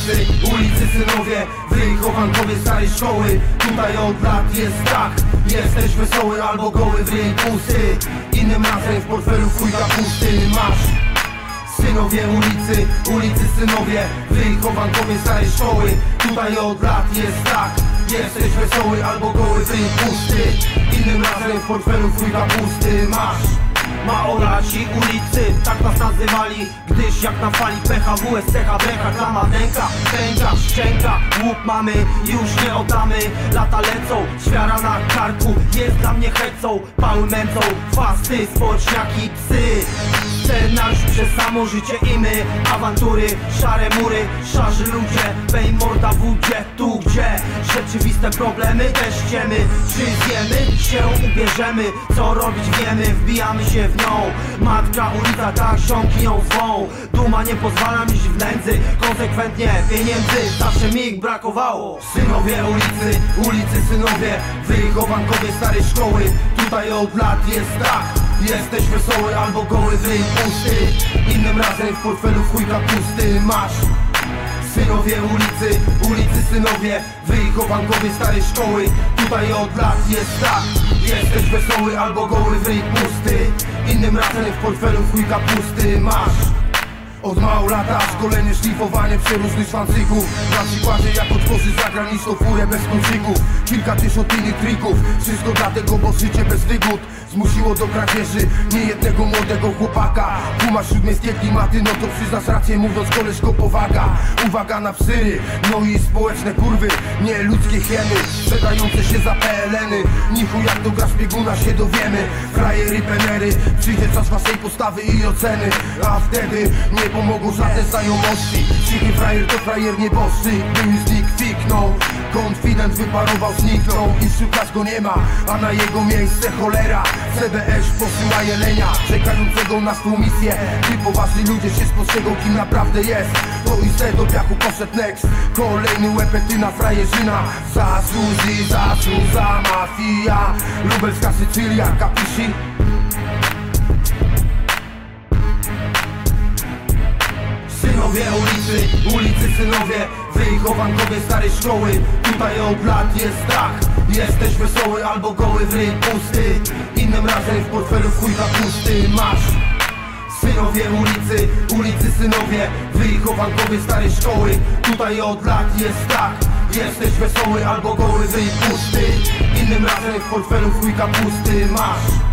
ulicy synowie, wychowankowie starej szkoły. Tutaj od lat jest tak, jesteś wesoły albo goły, w ryj pusty. Innym razem w portfelu chuj kapusty masz. Synowie ulicy synowie, wychowankowie starej szkoły. Tutaj od lat jest tak, jesteś wesoły albo goły, w ryj pusty. Innym razem w portfelu chuj kapusty masz. Maorasi ulicy, tak nas nazywali, gdyż jak na fali PHW, SCH, brecha, klama, dęka, pęka, szczęka, łup mamy, już nie oddamy. Lata lecą, świara na karku, jest dla mnie hecą, pały męcą, fasty, społeczniaki, psy. Scenariusz przez samo życie i my, awantury, szare mury, szarzy ludzie, bej morda w wódzie, tu gdzie rzeczywiste problemy też ciemy. Czy zjemy się, ubierzemy, co robić wiemy, wbijamy się w nią. Matka ulica, tak ziomki ją zwą. Duma nie pozwala mi iść w nędzy, konsekwentnie pieniędzy zawsze mi ich brakowało. Synowie ulicy synowie, wychowankowie starej szkoły. Tutaj od lat jest tak, jesteś wesoły albo goły, w ryj pusty. Innym razem w portfelu chuj kapusty masz. Synowie ulicy synowie, wychowankowie starej szkoły. Tutaj od lat jest tak, jesteś wesoły albo goły, w ryj pusty. Innym razem w portfelu chuj kapusty masz. Od małolata szkolenie, szlifowanie przeróżnych szwancyków. Na przykładzie jak otworzy zagraniczną furę bez kluczyków. Kilkadziesiąt innych trików, wszystko dlatego, bo życie bez wygód zmusiło do kradzieży niejednego młodego chłopaka. Kumasz śródmiejskie klimaty, no to przyznasz rację, mówiąc koleżko powaga. Uwaga na psyry, no i społeczne kurwy, nie ludzkie hieny sprzedające się za PLN-y. Nichu jak to gra szpieguna się dowiemy. Frajery, penery, przyjdzie czas waszej postawy i oceny. A wtedy nie pomogą żadne znajomości. Cichy frajer to frajer nieboszczy. Był z nich kwiknął, konfident wyparował, zniknął i szukać go nie ma, a na jego miejsce cholera. CBS posyła jelenia, czekającego na swą misję. Gdy poważni ludzie się spostrzegą, kim naprawdę jest, to i z do piachu poszedł next. Kolejny łepetyna, frajerzyna. Za Suzy, za mafia, lubelska Sycylia, kapiszy? Synowie ulicy synowie, wychowankowie starej szkoły. Tutaj od lat jest tak, jesteś wesoły albo goły, w ryj pusty. Innym razem w portfelu chuj kapusty masz. Synowie ulicy synowie, wychowankowie starej szkoły. Tutaj od lat jest tak, jesteś wesoły albo goły, w ryj pusty. Innym razem w portfelu chuj kapusty masz.